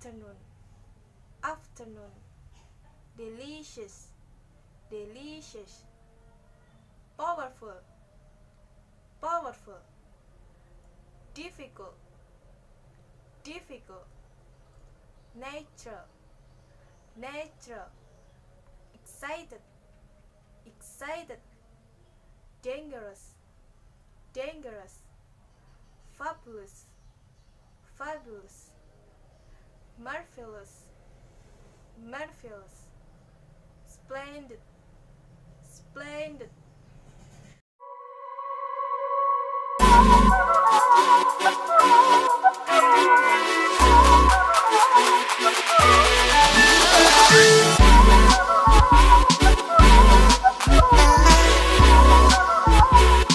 afternoon, afternoon, delicious, delicious, powerful, powerful, difficult, difficult, natural, natural, excited, excited, dangerous, dangerous, fabulous, fabulous, marvelous, marvelous, splendid, splendid.